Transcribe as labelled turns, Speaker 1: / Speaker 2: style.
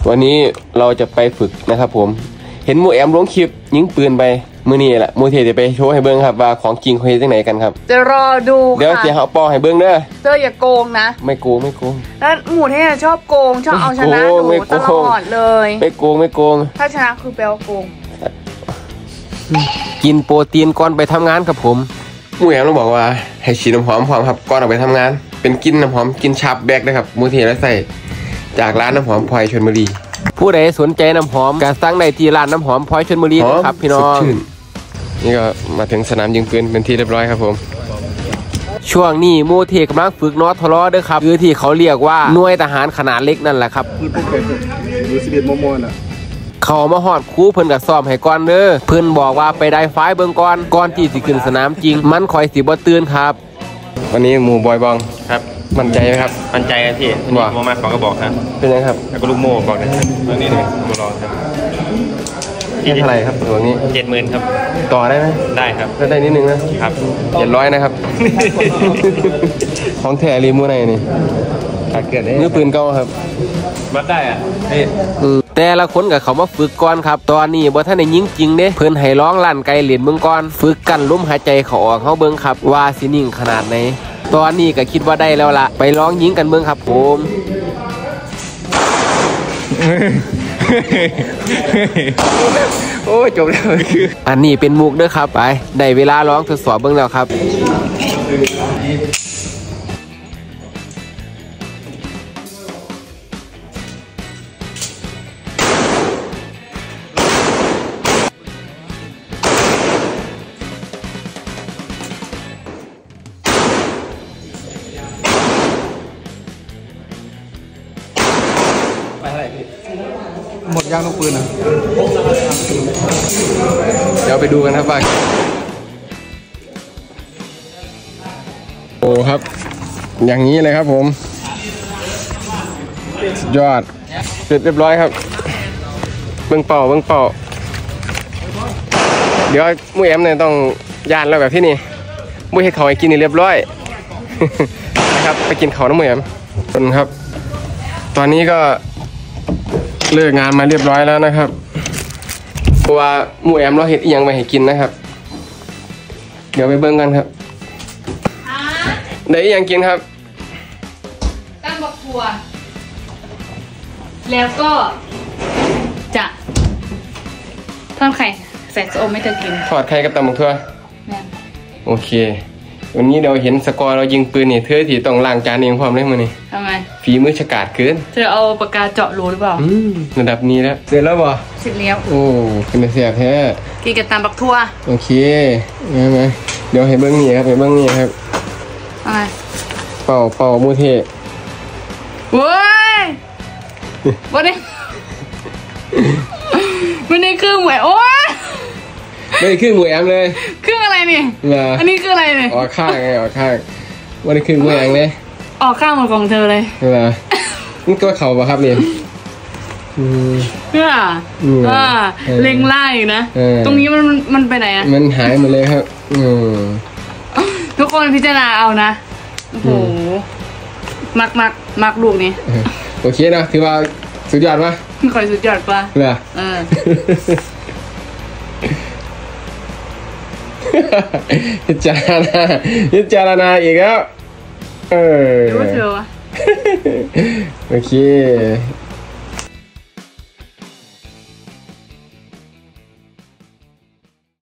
Speaker 1: วันนี้เราจะไปฝึกนะครับผมเห็นหมูแอมลงคลิปยิงปืนไปมือนี่แหละมูเทจะไปโชว์ให้เบิ้งครับว่าของจริงเขาเห็นที่ไหนกันครับ
Speaker 2: จะรอดูค่ะ
Speaker 1: เดี๋ยวเสียเขาปอให้เบิ้งเด้อ
Speaker 2: เจออย่าโกงนะ
Speaker 1: ไม่โกง
Speaker 2: แล้วหมูเทชอบโกงชอบเอาชนะหนูตลอดเลย
Speaker 1: ไม่โกง
Speaker 2: ถ้าชนะคือแปลว่าโกง
Speaker 1: กินโปรตีนก่อนไปทำงานครับผมหมูแอมเราบอกว่าให้ฉีดน้ำหอมครับก่อนออกไปทำงานเป็นกินน้ำหอมกินชาร์ปแบกนะครับมูเทแล้วใส่จากร้านน้ำหอมพลอยชลบุรีผู้ใดสนใจน้ำหอมการสั่งได้ที่ร้านน้ำหอมพลอยชลบุรีนะครับพี่น้องนี่ก็มาถึงสนามยิงปืนเป็นที่เรียบร้อยครับผมช่วงนี้มูเทกำลังฝึกนอทลอเด้อครับคือที่เขาเรียกว่าหน่วยทหารขนาดเล็กนั่นแหละครับเขามาหอดคู่เพิ่นกับซ้อมให้ก่อนเด้อเพิ่นบอกว่าไปได้ไฟเบิ่งก่อนที่สิขึ้นสนามจริงมันคอยสิบ่ตื่นครับวันนี้หมู่บอยบองครับมั่นใจไหมครับ
Speaker 3: มั่นใจนะพี่ว่าโมมาขอกระบอกครับ
Speaker 1: เป็นไงครับ
Speaker 3: แล้วก็ลูกโม่บอกนะครับตัวนี้เลยโมรอครับ
Speaker 1: เท่าไหร่ครับตัวนี้
Speaker 3: 70,000ครับ
Speaker 1: ต่อได้ไหม
Speaker 3: ได้ครับ
Speaker 1: ได้นิดนึงนะครับ700นะครับของแท้รีมูไนนี่เกิดได้มือปืนเก่าครับ
Speaker 3: วัดได้อ่ะ
Speaker 1: แต่ละคนกับเขามาฝึกก่อนครับตอนนี้บ่ท่านได้ยิงจริงเด้เพิ่นให้ร้องลั่นไกลเหรียญเบิ่งก่อนฝึกกันลมหายใจเขาออกเขาเบิ่งครับว่าสินิ่งขนาดไหนตอนนี้ก็คิดว่าได้แล้วล่ะไปร้องยิงกันเบิ่งครับผมโอ้จบแล้วอันนี้เป็นมุกเด้อครับไปได้เวลาร้องทดสอบเบิ่งแล้วครับ
Speaker 4: หมดยางลูกปืนอ่ะ
Speaker 1: เดี๋ยวไปดูกันครับว่าโอ้ครับอย่างนี้เลยครับผมยอดเสร็จเรียบร้อยครับเบิ่งเป่าเดี๋ยวมูแอมเนี่ยต้องย่านแล้วแบบที่นี่มูให้เขาให้กินนี่เรียบร้อยนะครับไปกินเขาน้ำมูแอมครับตอนนี้ก็เลิกงานมาเรียบร้อยแล้วนะครับเพราะว่าหมูแอมเราเห็ดอีหยังไปให้กินนะครับเดี๋ยวไปเบิ่งกันครับได้อีหยังกินครับ
Speaker 2: ตั้งบักถั่วแล้วก็จะทอดไข่ใส่โอมให้เธอกิน
Speaker 1: ทอดไข่กับตำบักถั่วโอเควันนี้เดี๋ยวเห็นสกอร์เรายิงปืนนี่เธอที่ต้องล้างจานเองพร้อมเลยมื้อนี้
Speaker 2: ทำไม
Speaker 1: ฝีมือฉกาจเกิน
Speaker 2: เธอเอาปากกาเจาะรูหรือเปล่า
Speaker 1: ระดับนี้แล้วเสร็จแล้วบ่
Speaker 2: เสร็จแล้ว
Speaker 1: โอ้เป็นเสียบแท้
Speaker 2: กินกับตำบักทั่ว
Speaker 1: โอเคงั้นไหมเดี๋ยวให้เบิ้งนี่ครับ
Speaker 2: อะไร
Speaker 1: เป่ามูเท
Speaker 2: เว้ยวันนี้คือหมวยโอ้ย
Speaker 1: ไม่ได้ครึ่งหมวยแอมเลย
Speaker 2: ครึ่งอะไรนี่อันนี้คืออะไรเนี่ย
Speaker 1: ออกข้างไงออกข้างวันนี้ครึ่งหมวยแอมเลย
Speaker 2: ออกข้างหมดของเธอเลย
Speaker 1: นี่ตัวเขาป่ะครับเนี่ย
Speaker 2: เล็งไล่นะตรงนี้มันไปไหนอะ
Speaker 1: มันหายหมดเลยครับ
Speaker 2: ทุกคนพิจารณาเอานะโอ้โหมักลูกนี้
Speaker 1: โอเคนะถือว่าสุดยอดปะ
Speaker 2: ไม่ค่อยสุดยอดปะ
Speaker 1: พิจารณาอีกแล้ว
Speaker 2: หรือว่าเธอวะ
Speaker 1: โอเค